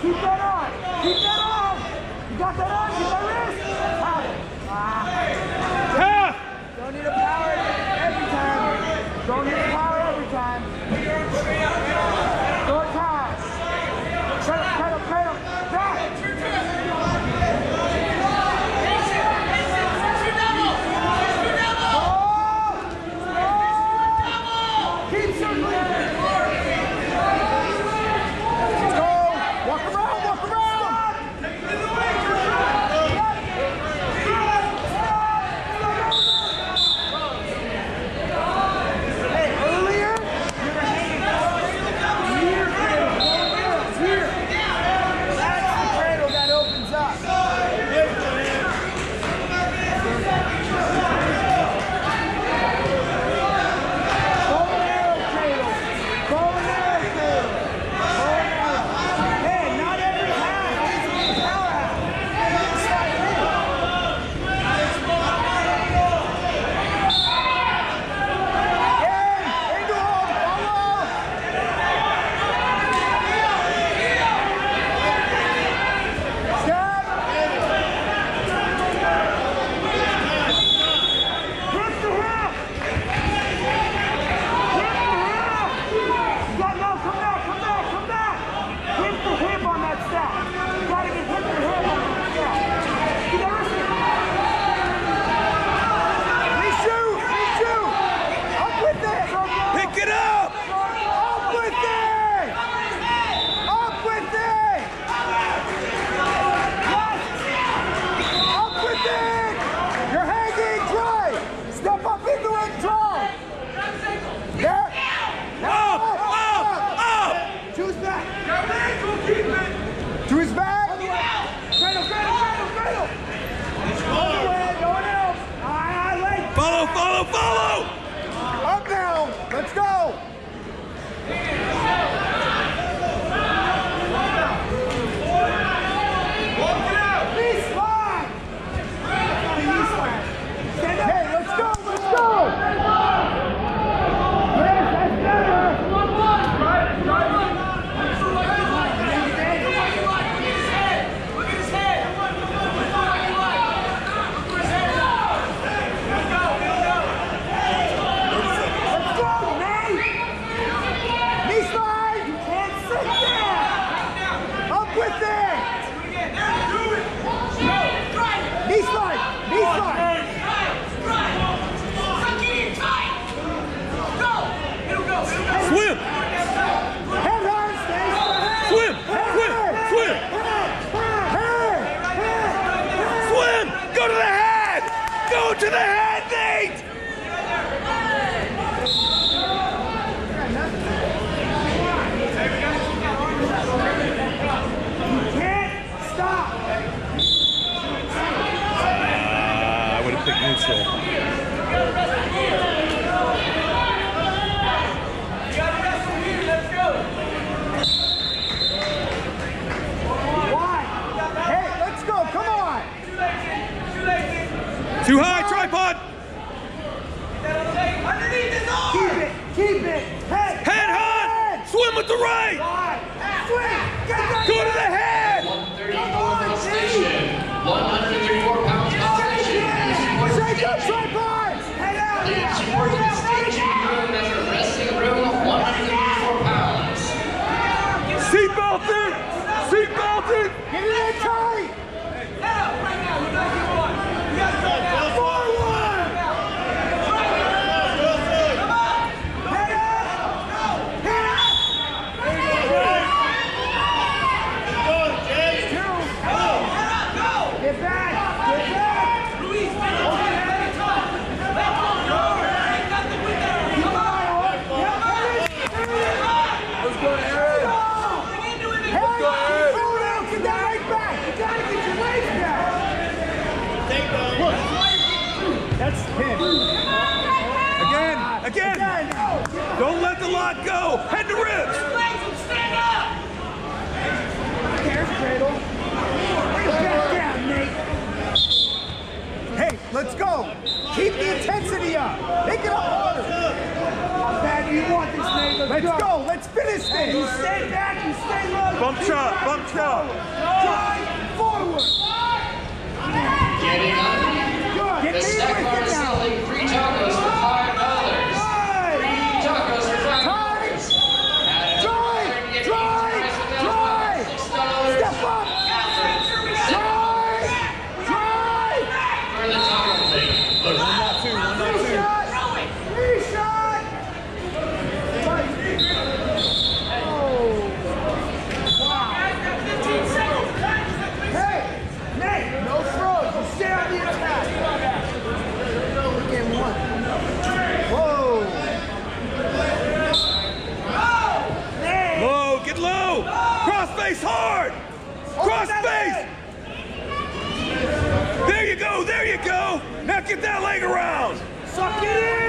Keep that on. Keep that on. You got that on? Keep that wrist. Don't need a power every time. Don't need a power every time. Go time. Cradle. Back. Keep circling. Let's go. Walk around. Hey, earlier, you were hanging here, here. That's the cradle that opens up. To his back. Cradle. No one else. Follow. Up now. Let's go. Knee slide. Hey, let's go. Yes, that's better. Swim! Head on, Swim! Swim! Go to the head! Go to the head, Nate! You can't stop. I would have picked neutral. Too high, tripod! Keep it! Head hot! Swim with the right! Go to the head! 134 pound station. 134 pounds Tripod! Head out! Support the staging room as a resting room of 134 pounds. Seatbelted! Get it in tight! That's him. Again! Don't let the lock go! Head to ribs! Stand up! There's Cradle. Bring it back down, Nate. Hey, let's go. Keep the intensity up. Make it up harder. How bad do you want this, Nate? Let's go. Let's finish this. You stay back, you stay low. Bump chop, bump chop. Drive forward. Getting up. Good. The Get snack me bar with is it now. selling 3 tacos for $5. Drive. 3 tacos for $5. Drive. Drive. Drive. $6. Step up. Drive. Drive. For the taco thing. Look. Reshot. Reshot. Oh. Wow. Hey, Nate, no throws. You stay on the attack. Game one. Whoa. Nate. Low, get low. Cross face hard. Cross face. There you go, there you go. Now get that leg around. Suck it in.